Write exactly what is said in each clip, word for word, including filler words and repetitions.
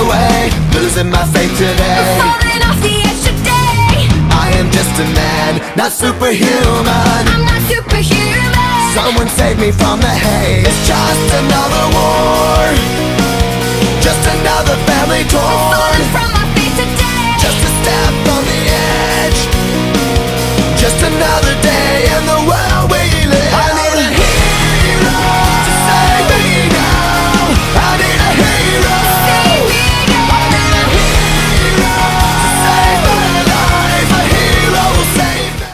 away, losing my faith today. I'm falling off the edge today. I am just a man, not superhuman. I'm not superhuman. Someone save me from the hate. It's just another war, just another family torn. I'm falling from my feet today. Just a step on the edge, just another day in the world we live. I need a hero to save me now. I need a hero to save me now. I need a hero to save my life. A hero will save me.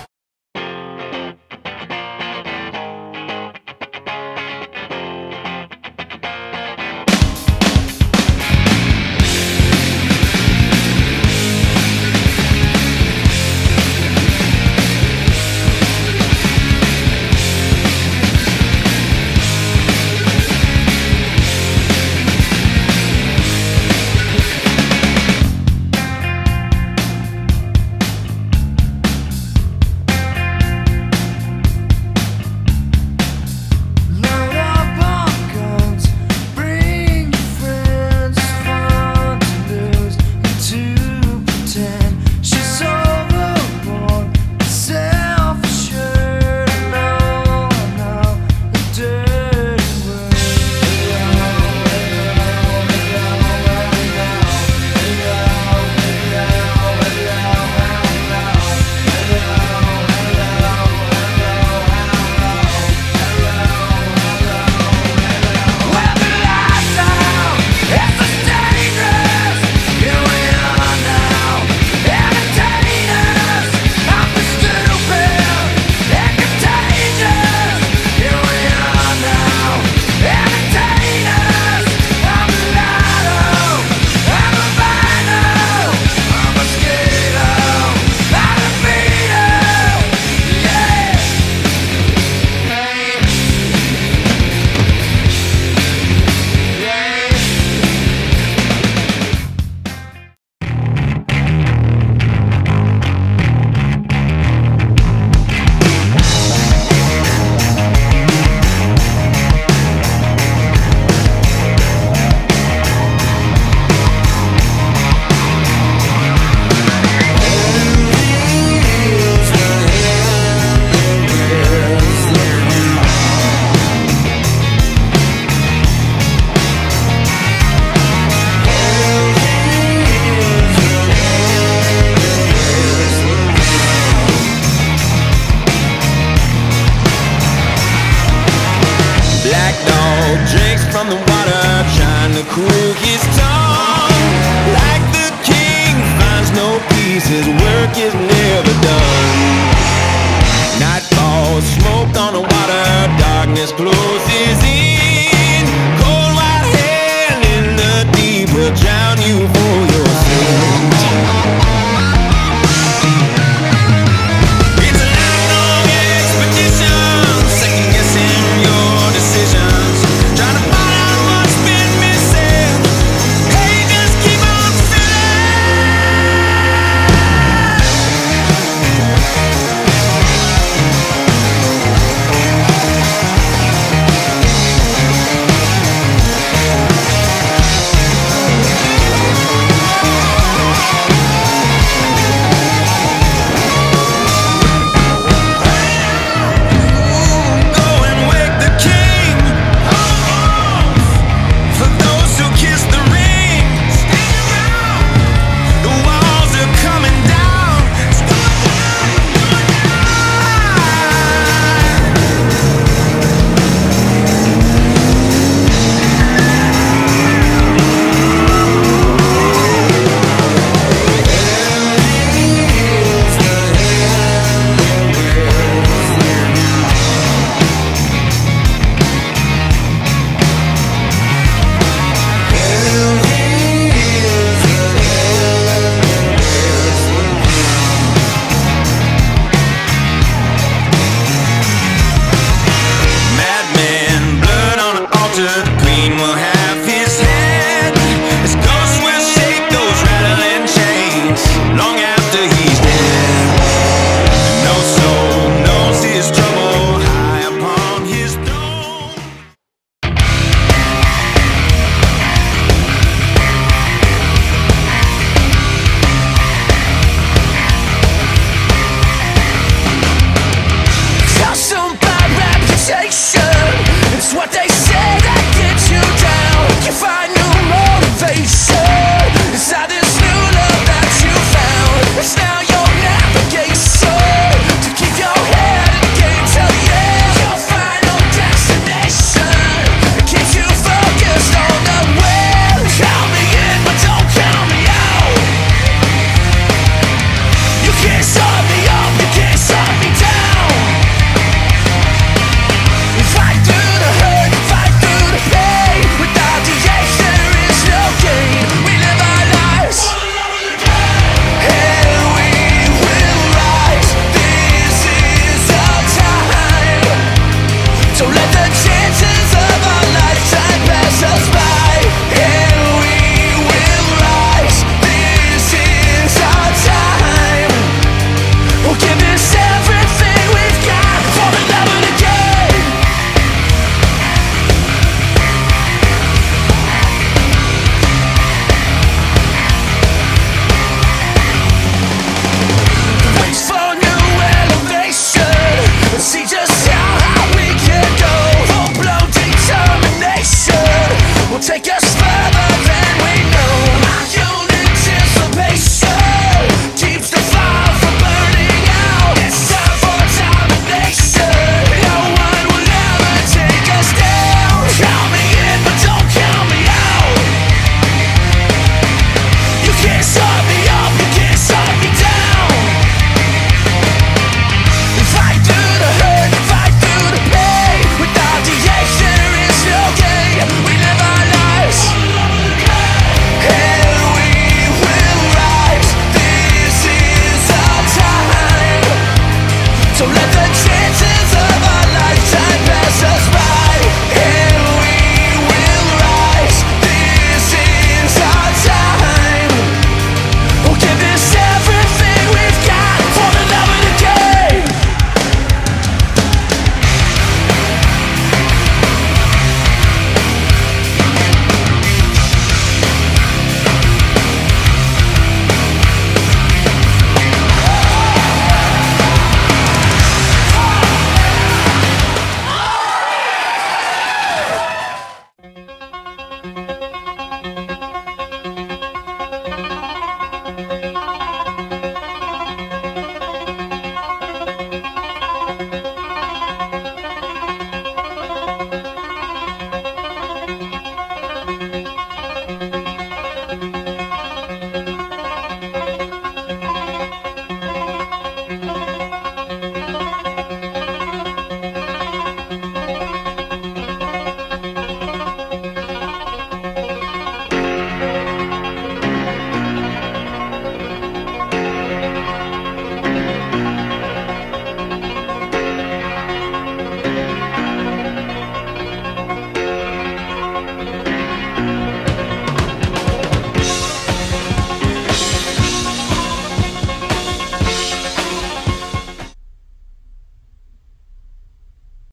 From the water, trying to cool his tongue. Like the king finds no peace, his work is never done. Nightfall, smoke on the water, darkness closes in. Cold white hand in the deep will drown you for your sins. It's a lifelong expedition, second guessing your decisions, trying to find out what's been missing. Hey, just keep on long after he's dead.